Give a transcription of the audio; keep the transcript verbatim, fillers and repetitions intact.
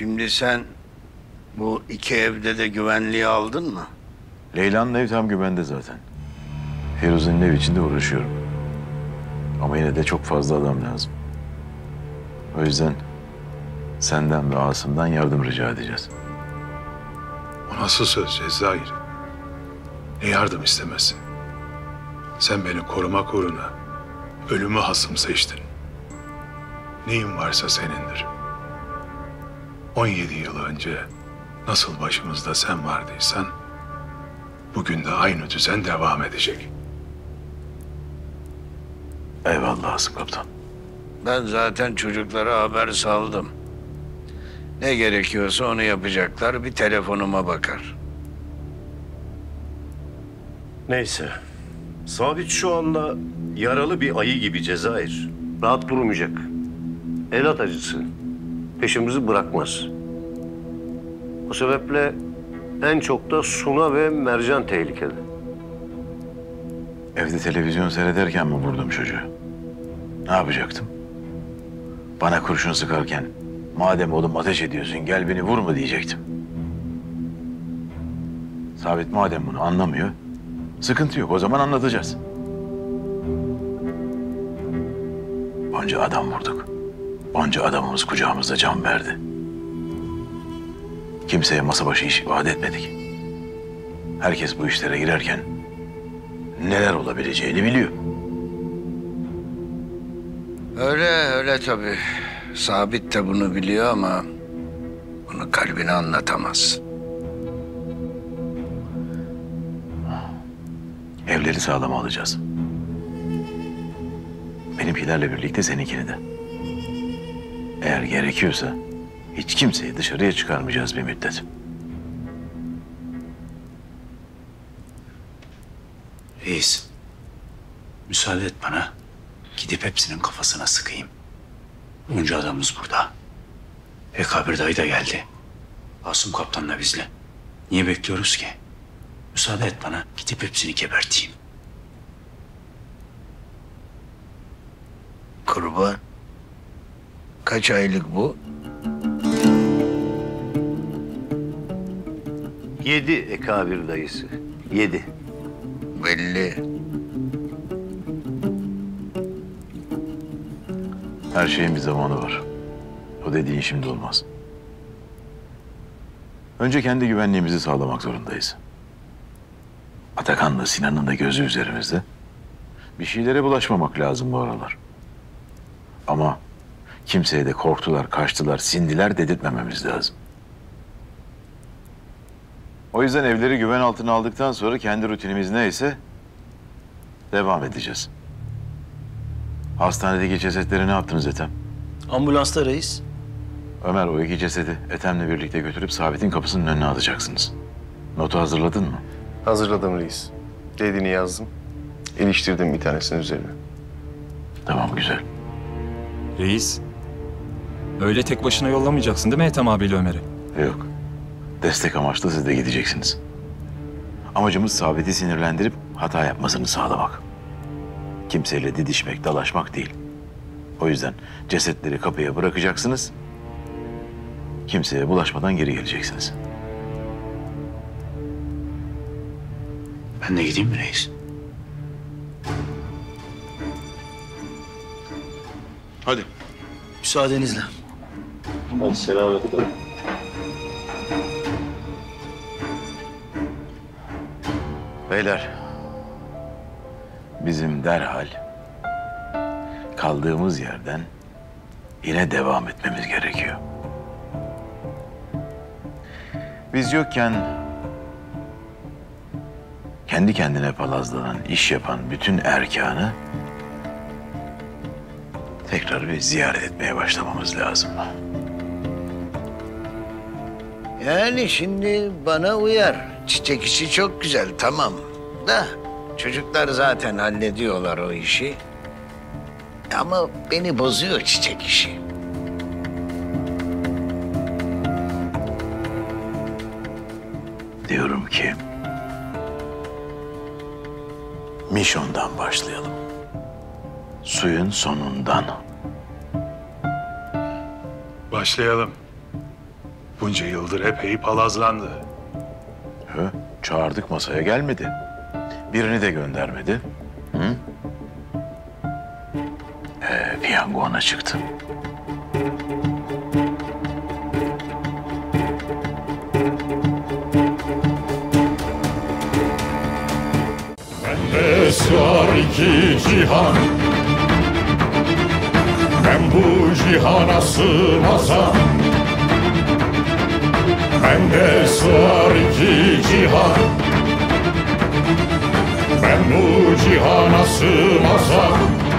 Şimdi sen bu iki evde de güvenliği aldın mı? Leyla'nın evi tam güvende zaten. Firuze'nin ev içinde uğraşıyorum. Ama yine de çok fazla adam lazım. O yüzden senden ve Asım'dan yardım rica edeceğiz. O nasıl söz Cezayir? Ne yardım istemesi? Sen beni korumak uğruna ölümü hasım seçtin. Neyin varsa senindir. on yedi yıl önce nasıl başımızda sen vardıysan, bugün de aynı düzen devam edecek. Eyvallah Asım Kaptan. Ben zaten çocuklara haber saldım. Ne gerekiyorsa onu yapacaklar. Bir telefonuma bakar. Neyse. Sabit şu anda yaralı bir ayı gibi Cezayir. Rahat durmayacak. El atıcısı. Peşimizi bırakmaz. O sebeple en çok da Suna ve Mercan tehlikeli. Evde televizyon seyrederken mi vurdum çocuğu? Ne yapacaktım? Bana kurşun sıkarken, madem oğlum ateş ediyorsun gel beni vur mu diyecektim. Sabit madem bunu anlamıyor, sıkıntı yok, o zaman anlatacağız. Onca adam vurduk. Onca adamımız kucağımızda can verdi. Kimseye masa başı iş vaat etmedik. Herkes bu işlere girerken neler olabileceğini biliyor. Öyle öyle tabii. Sabit de bunu biliyor ama bunu kalbine anlatamaz. Evleri sağlam alacağız. Benimkilerle birlikte seninkini de. Eğer gerekiyorsa hiç kimseyi dışarıya çıkarmayacağız bir müddet. Reis, müsaade et bana. Gidip hepsinin kafasına sıkayım. Onca adamımız burada. Ekabir dayı da geldi. Asım kaptanla bizle. Niye bekliyoruz ki? Müsaade et bana. Gidip hepsini geberteyim. Kurban. Kaç aylık bu? Yedi Ekabir dayısı. Yedi. Belli. Her şeyin bir zamanı var. O dediğin şimdi olmaz. Önce kendi güvenliğimizi sağlamak zorundayız. Atakan'la Sinan'ın da gözü üzerimizde. Bir şeylere bulaşmamak lazım bu aralar. Ama kimseye de korktular, kaçtılar, sindiler dedirtmememiz lazım. O yüzden evleri güven altına aldıktan sonra kendi rutinimiz neyse devam edeceğiz. Hastanedeki cesetleri ne yaptınız Ethem? Ambulansta reis. Ömer, o iki cesedi Ethem'le birlikte götürüp Sabit'in kapısının önüne atacaksınız. Notu hazırladın mı? Hazırladım reis. Dediğini yazdım. İliştirdim bir tanesinin üzerine. Tamam, güzel. Reis, öyle tek başına yollamayacaksın değil mi Ethem abiyle Ömer'i? Yok. Destek amaçlı siz de gideceksiniz. Amacımız Sabit'i sinirlendirip hata yapmasını sağlamak. Kimseyle didişmek, dalaşmak değil. O yüzden cesetleri kapıya bırakacaksınız. Kimseye bulaşmadan geri geleceksiniz. Ben de gideyim mi reis? Hadi. Müsaadenizle. Hadi selametle. Beyler, bizim derhal kaldığımız yerden yine devam etmemiz gerekiyor. Biz yokken kendi kendine palazlanan, iş yapan bütün erkanı tekrar bir ziyaret etmeye başlamamız lazım. Yani şimdi bana uyar. Çiçek işi çok güzel, tamam. Da çocuklar zaten hallediyorlar o işi. Ama beni bozuyor çiçek işi. Diyorum ki Mişon'dan başlayalım. Suyun sonundan. Başlayalım. Bunca yıldır epey palazlandı. Hı? Çağırdık, masaya gelmedi. Birini de göndermedi. Hı? Ee, piyango ona çıktı. Bende sığar iki cihan, ben bu cihana sığmazam. Bende sığar iki cihan, ben bu cihana sığmazam.